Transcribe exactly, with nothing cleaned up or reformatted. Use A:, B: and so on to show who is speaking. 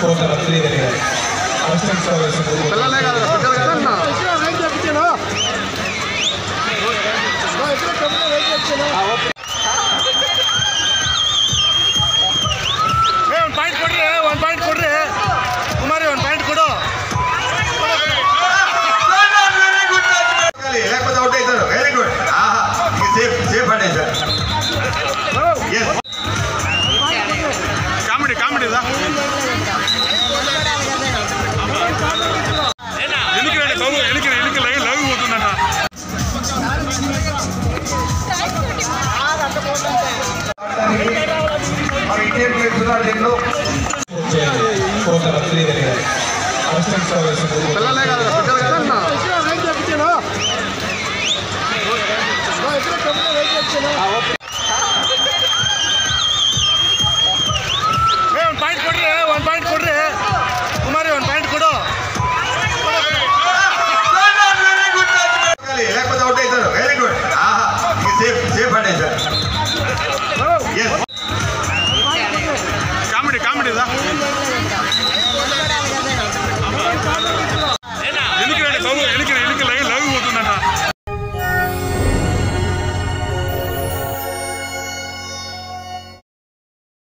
A: కోట రత్నగిరి గారు assistant professor
B: పిల్లలే కాదు పిల్లలు కదన్నా ಒಂದು ಪಾಯಿಂಟ್ ಕೊಡ್ರಿ ಒಂದು ಪಾಯಿಂಟ್ ಕೊಡ್ರಿ ಕುಮಾರಿ ಒಂದು ಪಾಯಿಂಟ್ ಕೊಡು
C: లేకపోతే అవుట్ అవుతారు వెరీ గుడ్ ఆహా సేఫ్ సేఫ్ అంటే సార్
B: కామెడీ కామెడీ ఎన్నిక రండి బాబు ఎన్నిక ఎన్నిక లైవ్ లైవ్ పోతుందన్న
C: మరి ఇండియన్ ప్లేయర్స్ ఉన్నారు దీంట్లో
A: కోట రత్నగిరి గారు అసిస్టెంట్ ప్రొఫెసర్
B: పిల్లలే కాదు పిల్లలు కదన్నా